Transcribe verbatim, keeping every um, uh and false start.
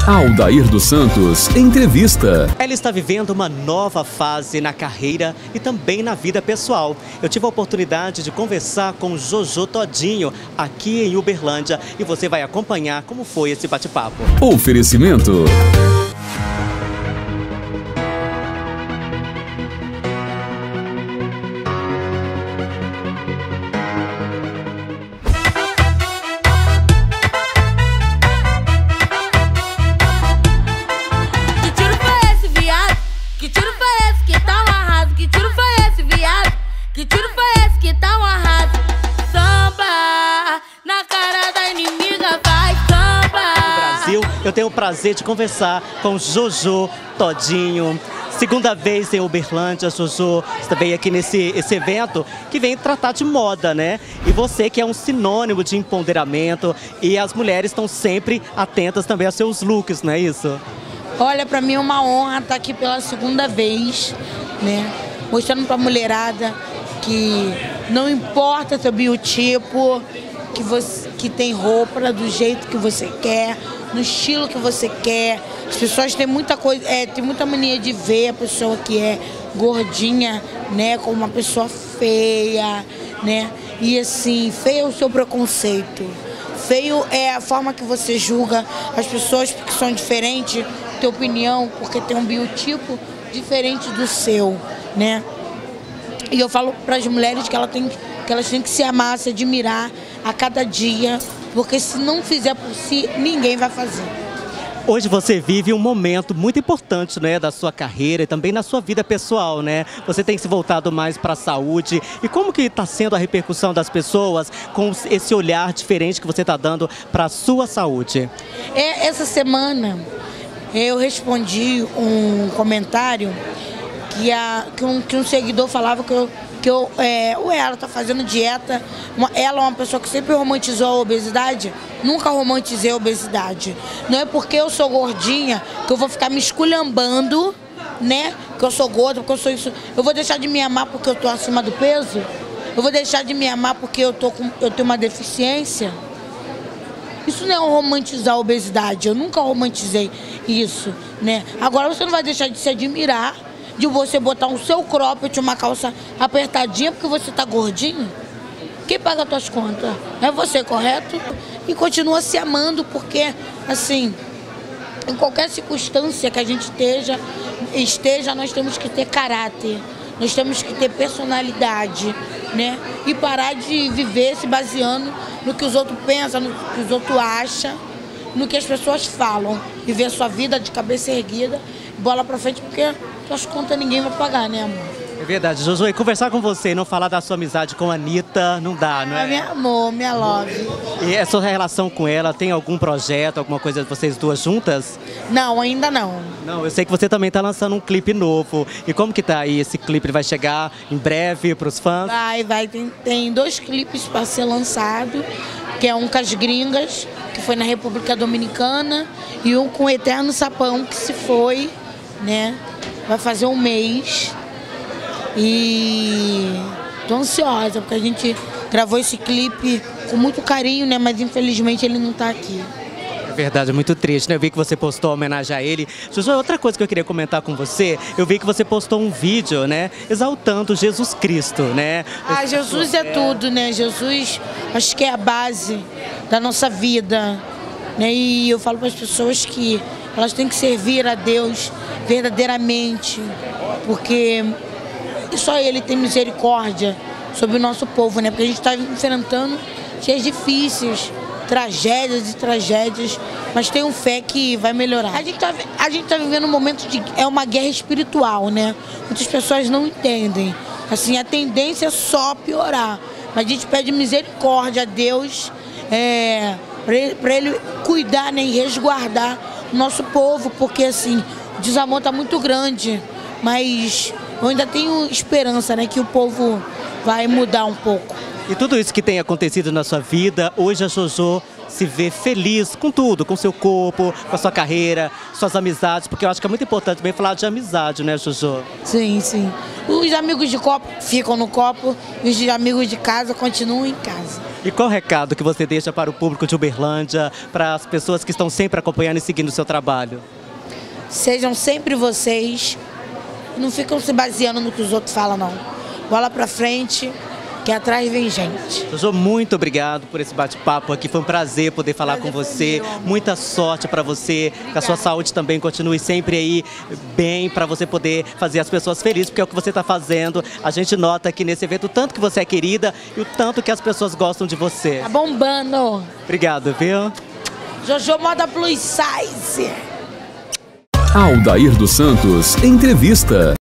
Aldair dos Santos, entrevista. Ela está vivendo uma nova fase na carreira e também na vida pessoal. Eu tive a oportunidade de conversar com Jojo Todinho aqui em Uberlândia e você vai acompanhar como foi esse bate-papo. Oferecimento. Que tiro foi esse que tá um arraso? Samba na cara da inimiga, vai samba. No Brasil, eu tenho o prazer de conversar com Jojo Todinho. Segunda vez em Uberlândia, Jojo, você veio aqui nesse esse evento que vem tratar de moda, né? E você que é um sinônimo de empoderamento e as mulheres estão sempre atentas também aos seus looks, não é isso? Olha, pra mim é uma honra estar aqui pela segunda vez, né? Mostrando pra mulherada que não importa seu biotipo, que você que tem roupa do jeito que você quer, no estilo que você quer. As pessoas têm muita coisa, é, tem muita mania de ver a pessoa que é gordinha, né, como uma pessoa feia, né? E assim, feio é o seu preconceito. Feio é a forma que você julga as pessoas porque são diferentes, tem opinião, porque tem um biotipo diferente do seu, né? E eu falo para as mulheres que, ela tem, que elas têm que se amar, se admirar a cada dia, porque se não fizer por si, ninguém vai fazer. Hoje você vive um momento muito importante, né, da sua carreira e também na sua vida pessoal, né? Você tem se voltado mais para a saúde. E como que está sendo a repercussão das pessoas com esse olhar diferente que você está dando para a sua saúde? É, essa semana eu respondi um comentário que, a, que, um, que um seguidor falava que eu, que eu é, ué, ela tá fazendo dieta, uma, ela é uma pessoa que sempre romantizou a obesidade, nunca romantizei a obesidade. Não é porque eu sou gordinha que eu vou ficar me esculhambando, né, que eu sou gorda, porque eu sou isso. Eu vou deixar de me amar porque eu tô acima do peso? Eu vou deixar de me amar porque eu, tô com, eu tenho uma deficiência? Isso não é um romantizar a obesidade, eu nunca romantizei isso, né? Agora você não vai deixar de se admirar de você botar um seu cropped, uma calça apertadinha porque você tá gordinho. Quem paga as tuas contas? É você, correto? E continua se amando porque, assim, em qualquer circunstância que a gente esteja, esteja, nós temos que ter caráter, nós temos que ter personalidade, né? E parar de viver se baseando no que os outros pensam, no que os outros acham, no que as pessoas falam. Viver a sua vida de cabeça erguida, bola pra frente, porque suas contas ninguém vai pagar, né, amor? É verdade, Jojo, e conversar com você e não falar da sua amizade com a Anitta, não dá, não é? Ah, meu amor, minha love. E a sua relação com ela, tem algum projeto, alguma coisa de vocês duas juntas? Não, ainda não. Não, eu sei que você também tá lançando um clipe novo. E como que tá aí esse clipe? Ele vai chegar em breve pros fãs? Vai, vai. Tem, tem dois clipes para ser lançado, que é um com as gringas, que foi na República Dominicana, e um com o Eterno Sapão, que se foi, né? Vai fazer um mês. E tô ansiosa, porque a gente gravou esse clipe com muito carinho, né? Mas infelizmente ele não tá aqui. É verdade, é muito triste, né? Eu vi que você postou uma homenagem a ele. Jojo, outra coisa que eu queria comentar com você, eu vi que você postou um vídeo, né? Exaltando Jesus Cristo, né? Ah, Jesus é tudo, né? Jesus, acho que é a base da nossa vida, né? E eu falo para as pessoas que elas têm que servir a Deus verdadeiramente, porque só Ele tem misericórdia sobre o nosso povo, né? Porque a gente está enfrentando dias difíceis, tragédias e tragédias, mas tenho fé que vai melhorar. A gente tá, a gente tá vivendo um momento de... é uma guerra espiritual, né? Muitas pessoas não entendem. Assim, a tendência é só piorar. Mas a gente pede misericórdia a Deus, é, para ele, pra ele cuidar, né, e resguardar o nosso povo, porque assim, o desamor está muito grande, mas eu ainda tenho esperança, né, que o povo vai mudar um pouco. E tudo isso que tem acontecido na sua vida, hoje a Jojo se vê feliz com tudo, com seu corpo, com a sua carreira, suas amizades, porque eu acho que é muito importante também falar de amizade, né, Jojo? Sim, sim. Os amigos de copo ficam no copo e os amigos de casa continuam em casa. E qual o recado que você deixa para o público de Uberlândia, para as pessoas que estão sempre acompanhando e seguindo o seu trabalho? Sejam sempre vocês, não ficam se baseando no que os outros falam, não. Bola pra frente, que atrás vem gente. Jojo, muito obrigado por esse bate-papo aqui, foi um prazer poder falar Prazer com você, foi meu. muita sorte para você, que a sua saúde também continue sempre aí bem, para você poder fazer as pessoas felizes, porque é o que você está fazendo, a gente nota aqui nesse evento o tanto que você é querida e o tanto que as pessoas gostam de você. Tá bombando. Obrigado, viu? Jojo Moda Plus Size. Aldair dos Santos, entrevista.